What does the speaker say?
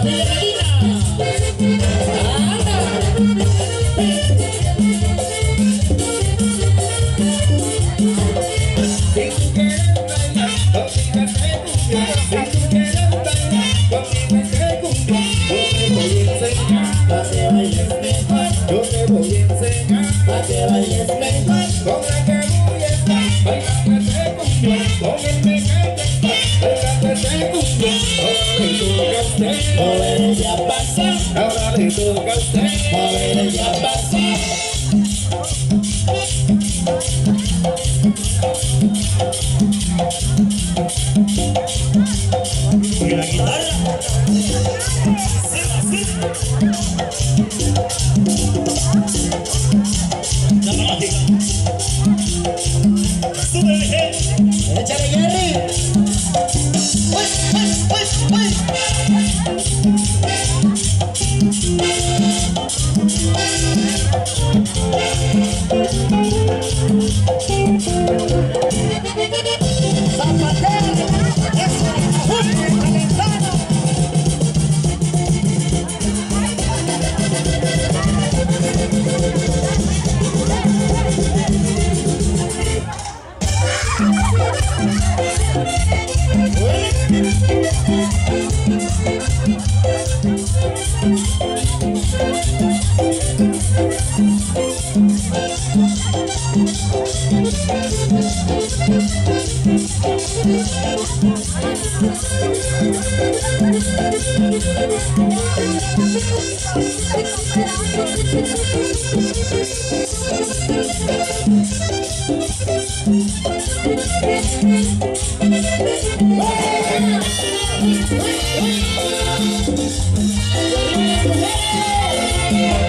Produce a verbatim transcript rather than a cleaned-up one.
Joder, ya pasó. Ahora le toca a usted. Joder, ya pasó. Y la guitarra. Sí, sí. La dramática. Súbele. Échale, Jerry. Uy, uy, uy, uy. Yeah.